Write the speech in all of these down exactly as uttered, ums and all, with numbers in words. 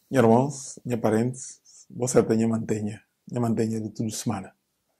Minha irmãos, minha parentes, você tem a mantenha, a mantenha de tudo semana.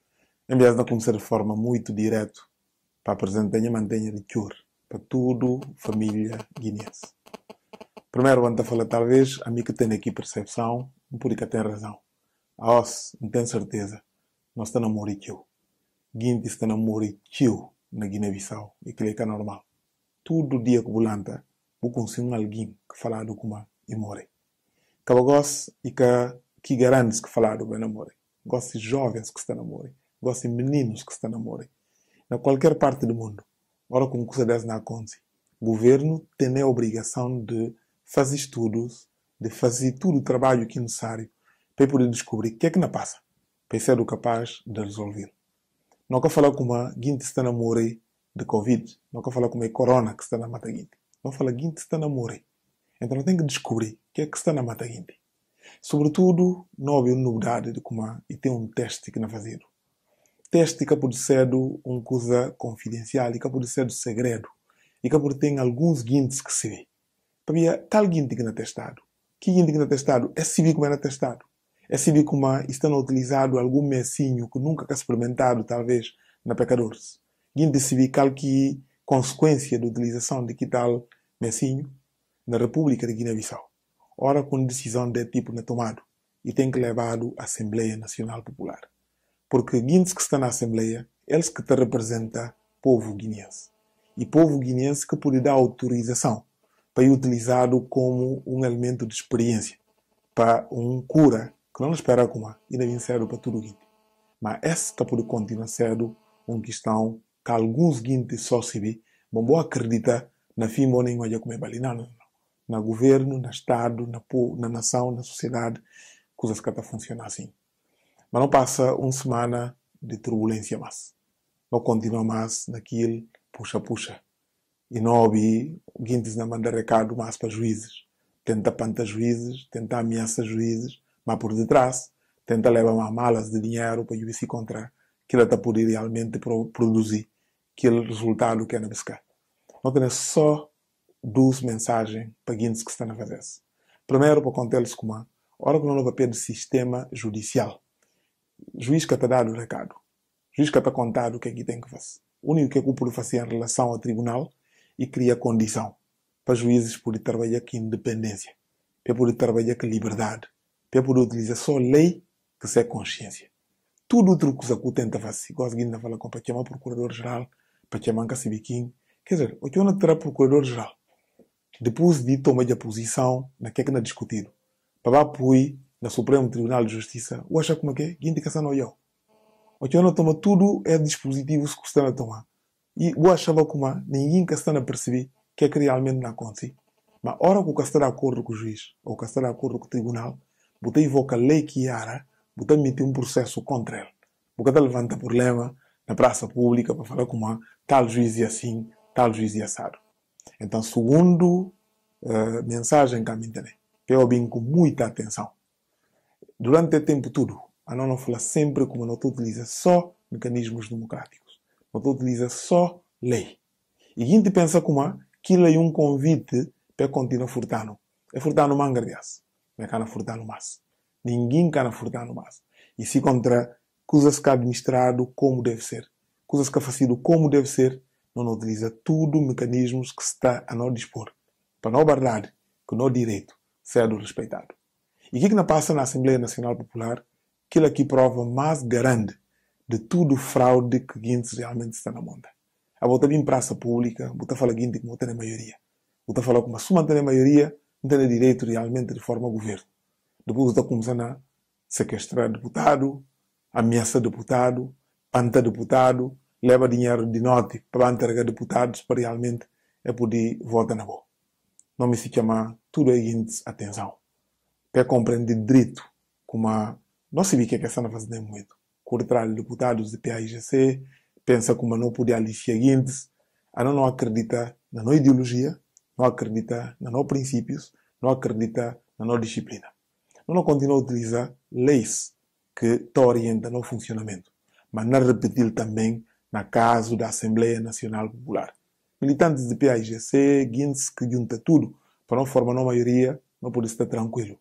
Em vez de começar de forma muito direto para apresentar a mantenha de cure para tudo família guineense. Primeiro, vamos falar talvez a mim que tem aqui percepção, por que tem razão. A os, não tenho certeza, nós estamos a morrer tio. Guinte está a morrer tio na Guiné-Bissau e que é normal. Todo dia que volanta, vou conseguir alguém que fala do como e morre. Que eu gosto e que, que garante que falar do bem amor. Gosto de jovens que estão a morrer. Gosto de meninos que estão a morrer. Na qualquer parte do mundo, ora com coisa dessa não acontece. O governo tem a obrigação de fazer estudos, de fazer todo o trabalho que é necessário para poder descobrir o que é que não passa, para ser capaz de resolver. Não quero falar como a gente está a morrer de Covid, não quero falar como a corona que está a matar a gente. Não falo a gente está a morrer. Então não tem que descobrir o que é que está a matar a gente. Sobretudo, não houve novidade de como e tem um teste que não fazer. Teste que pode ser uma coisa confidencial e que pode ser segredo e que pode ter alguns guintes que se vê. Para tal guinte que não é testado. Que guinte que não é testado? É civil como é testado. É civil como está utilizado algum messinho que nunca é experimentado, talvez, na pecadores. Guinte civil que consequência da utilização de que tal messinho na República de Guiné-Bissau. Ora, com decisão de tipo não tomado e tem que levado à Assembleia Nacional Popular. Porque guintes que estão na Assembleia, eles que te representam o povo guineense. E povo guineense que pode dar autorização para ir utilizado como um elemento de experiência para um cura que não espera como e deve ser para tudo guinte. Mas esse que pode continuar sendo uma questão que alguns guintes só se vê, mas vão acreditar na fim bom nem como é balinano. No governo, no Estado, na, na nação, na sociedade, coisas que estão funcionando assim. Mas não passa uma semana de turbulência mais. Não continua mais naquilo puxa-puxa. E não ouvi guintes na mandar recado mais para juízes. Tenta pantar juízes, tenta ameaçar juízes, mas por detrás tenta levar mais malas de dinheiro para juízes contra aquilo que poder realmente produzir aquele resultado que é na buscar. Não tem só duas mensagens para guintes que estão a fazer. Primeiro, para contar-lhes como a hora que não há papel do sistema judicial. Juiz que está dado o recado. Juiz que está contado o que é que tem que fazer. O único que é que pode fazer em relação ao tribunal e cria condição para juízes poderem trabalhar com independência, para poder trabalhar com liberdade, para poder utilizar só lei que se é consciência. Tudo outro que o tenta fazer, conseguindo falar com para chamar procurador-geral, para chamar Cacibiquim. Quer dizer, o que eu não terá procurador-geral? Depois de tomar a posição na que é que não é discutido, para apoiar no Supremo Tribunal de Justiça, o acha como é que é? Que indicação não é eu. O que eu não toma tudo é dispositivos que estão a tomar. E o achava como ninguém que está a perceber que é que realmente não acontece. Mas a hora que o está de acordo com o juiz, ou que está de acordo com o tribunal, você invoca a lei que era, você meter um processo contra ele. Você levanta problema na praça pública para falar como tal juiz é assim, tal juiz é assado. Então, segundo uh, mensagem que a mim tem, que eu ouvi com muita atenção. Durante o tempo todo, a não fala sempre como não utiliza só mecanismos democráticos. Não utiliza só lei. E a gente pensa como que lei é um convite para continuar furtando. É furtando mangardias. Não é que não furtando mais. Ninguém quer furtando mais. E se contra coisas que é administrado como deve ser. Coisas que é fazido como deve ser. Não utiliza tudo mecanismos que está a não dispor. Para não verdade, que não direito seja respeitado. E o que, que não passa na Assembleia Nacional Popular? Aquilo aqui prova mais grande de tudo fraude que Guintes realmente está na monta. A volta em praça pública, você fala Guintes como tem a maioria. Você fala como a suma tem a maioria, não tem direito realmente de forma ao governo. Depois você começa a sequestrar deputado, ameaça deputado, panta deputado, leva dinheiro de norte para entregar deputados para realmente é poder votar na boa. Não me se chama tudo é Guintes atenção. Para compreender direito como a não se vê que é que está fazendo muito. Cortar deputados de P A I G C, pensa como não poder aliciar guintes, a não acredita na não ideologia, não acredita na não princípios, não acredita na não disciplina. Não continua a utilizar leis que te orientam no funcionamento, mas não repetir também na caso da Assembleia Nacional Popular. Militantes de P A I G C, guintes que junta tudo para não formar uma maioria, não pode estar tranquilo.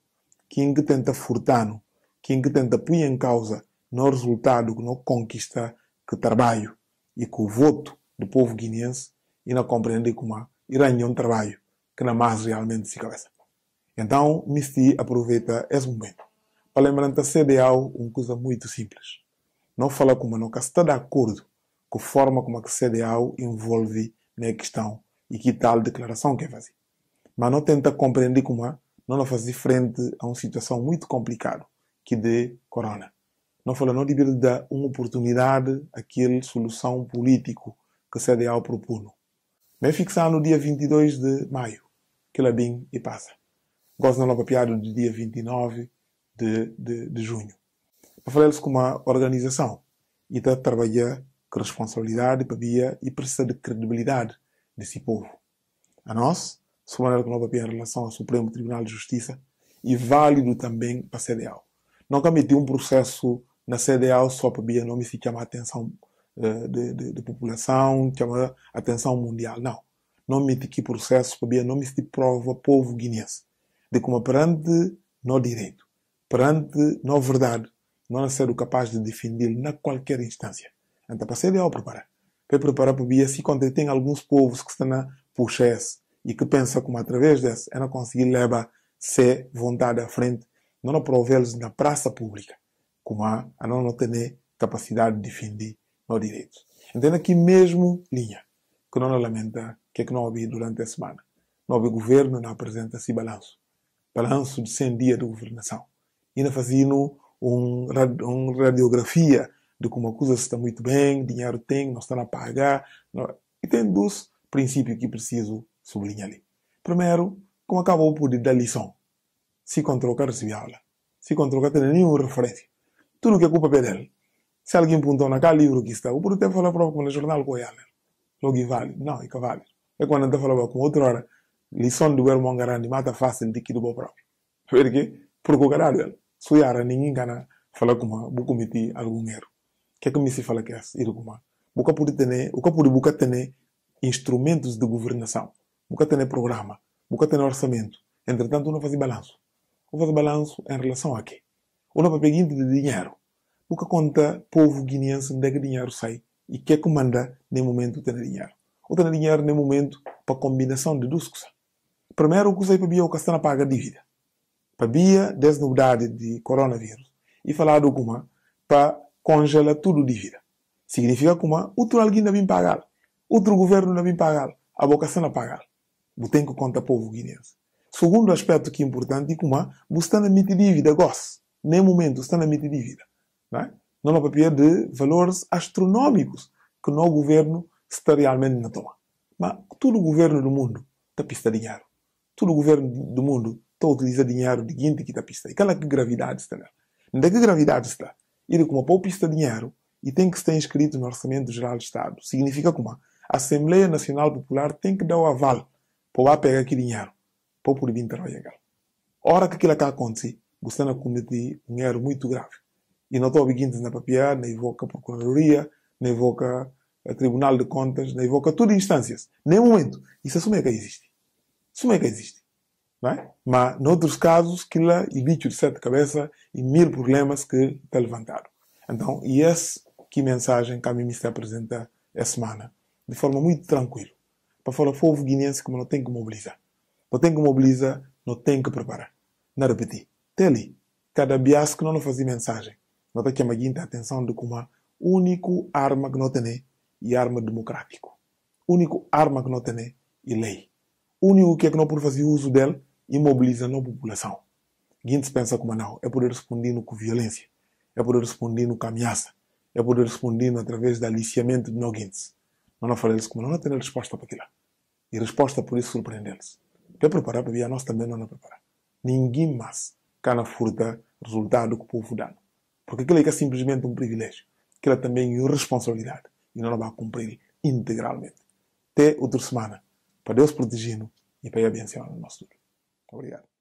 quem que tenta furtar, quem que tenta pôr em causa no resultado que não conquista que trabalho e que o voto do povo guineense e não compreende como irá um trabalho que não mais realmente se cabeça. Então, Misti aproveita esse momento para lembrar a C D A O uma coisa muito simples. Não fala como não está de acordo com a forma como a C D A O envolve na questão e que tal declaração que faz. Mas não tenta compreender como não fazer frente a uma situação muito complicada que de corona. Não fala não deveria dar uma oportunidade àquela solução política que a C D A O propõe. Mas fixar no dia vinte e dois de maio, que ela bem e passa. Gosto não papiado do dia vinte e nove de, de, de junho. Para falar-lhes com uma organização e está trabalhar com responsabilidade para via e precisa de credibilidade desse povo. A nós, se maneira que não papia em relação ao Supremo Tribunal de Justiça e válido também para a C D A O. Não cometi um processo na C D A O só para via não me se chama a atenção uh, de, de, de população, chama a atenção mundial. Não. Não me que processo para via não me se prova povo guineense. De como perante no direito, perante no verdade, não é ser capaz de defender na qualquer instância. Então, para a C D A O preparar. Para preparar para via se quando tem alguns povos que estão a puxar e que pensam como através desse é não conseguir levar se vontade à frente, não aprovê-los na praça pública, como a, a não ter capacidade de defender no direito. Entenda aqui mesmo linha, que não lamenta, que é que não ouvi durante a semana. Não houve governo, não apresenta-se balanço. Balanço de cem dias de governação. E não fazendo um, uma radiografia de como a coisa está muito bem, dinheiro tem, não está a pagar. Não. E tem dois princípios que preciso sublinhar ali. Primeiro, como acabou por dar lição. Se controlar, receber aula. Se controlar, tem nenhuma referência. Tudo que é culpa é dele. Se alguém pontou naquele livro que está, o por ter falar próprio no jornal com ele. Logo vale. Não, é que vale. É quando ele falava com outra hora, lição do Bermão Garandi, mata fácil de que do bom próprio. Por quê? Porque o caralho dele. Suyara, ninguém gana falar com uma, vou cometer algum erro. O que é que me se fala que é ir com uma? Boca pode ter, boca pode boca ter instrumentos de governação. Boca ter programa. Boca ter orçamento. Entretanto, não faz balanço. Não faz balanço em relação a quê? Uma peguinha de dinheiro. Boca conta povo guineense onde é que dinheiro sai e que é que manda no momento ter dinheiro. Ou ter dinheiro no momento para combinação de duas coisas. Primeiro, o que sai para via o que está a pagar dívida. Para via desnovidade de coronavírus. E falar do como para congelar tudo dívida. Significa como outro alguém não vem pagar. Outro governo não vem pagar. A boca está a pagar. Você tem que contar povo guineense. Segundo aspecto que é importante é como você está a emitir dívida, gosta. Nem momento está a emitir dívida. Não é? Não é papel de valores astronómicos que no governo está realmente na toma. Mas todo o governo do mundo está a pistar dinheiro. Todo o governo do mundo está a utilizar dinheiro de gente que está a pistar. E aquela que gravidade está nela. Onde que gravidade está? Ir como para pista dinheiro e tem que estar inscrito no Orçamento Geral do Estado. Significa como a Assembleia Nacional Popular tem que dar o aval para pegar aquele dinheiro para poder vir trabalhar. A hora que aquilo acontece, você está a cometer um erro muito grave. E não estou a vir na papel, nem invoca a Procuradoria, nem invoca o Tribunal de Contas, nem invoca todas as instâncias. Nem momento. Isso assume que existe. Assume que existe. Não é? Mas, noutros casos, aquilo é bicho de sete cabeças e mil problemas que está levantado. Então, e essa que mensagem que a mim se apresenta essa semana, de forma muito tranquila, para falar ao povo guineense que não tem que mobilizar. Não tem que mobilizar, não tem que preparar. Não repetir. Até ali, cada bias que não fazia mensagem, não tem que chamar a atenção de como a única arma que não tem é arma democrática. Único arma que não tem é lei. O único que é que não pode fazer uso dela e mobilizar a população. Guintes pensa como não, é poder responder com violência, é poder responder com ameaça, é poder responder através do aliciamento de não guintes. Não não falei como não, não tem resposta para aquilo. E resposta por isso surpreender-los. Quer preparar para vir a nós também não nos preparar. Ninguém mais cana furta resultado que o povo dá. Porque aquilo é simplesmente um privilégio. Aquilo é também uma responsabilidade. E não vai cumprir integralmente. Até outra semana. Para Deus protegê-nos e para abençoar o nosso futuro. Obrigado.